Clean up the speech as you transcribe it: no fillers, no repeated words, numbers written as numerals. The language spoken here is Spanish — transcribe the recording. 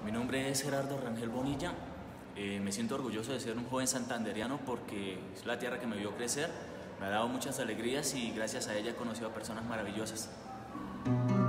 Mi nombre es Gerardo Rangel Bonilla. Me siento orgulloso de ser un joven santandereano porque es la tierra que me vio crecer, me ha dado muchas alegrías y gracias a ella he conocido a personas maravillosas.